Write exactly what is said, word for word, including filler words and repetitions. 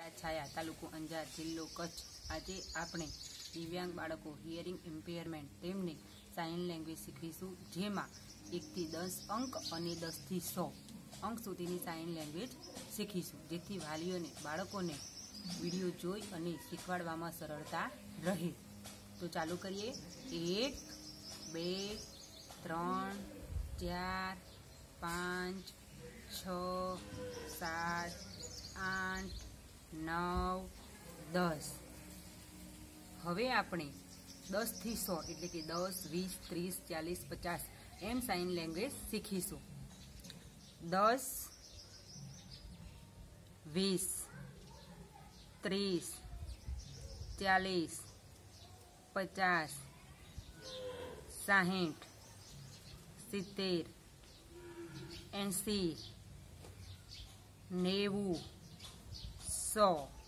छाया तालुको अंजार जिल्लो कच्छ। આજે આપણે દિવ્યાંગ બાળકો હિયરિંગ ઇમ્પેરમેન્ટ તેમને સાઇન લેંગ્વેજ શીખીશું, જેમાં એકથી દસ અંક અને દસથી સો અંક સુધીની સાઇન લેંગ્વેજ શીખીશું, જેથી વાલીઓને બાળકોને વિડીયો જોઈ અને શીખવાડવામાં સરળતા રહે। તો ચાલુ કરીએ। એક, બે, ત્રણ, ચાર, પાંચ, છ, સાત, આઠ, नौ, दस। हवे आपणे दस थी सौ एटले के दस, वीस, त्रीस, चालीस, पचास एम साइन लैंग्वेज शीखीशुं। दस, वीस, त्रीस, चालीस, पचास, साठ, सित्तेर, एंसी, नेवु, सौ।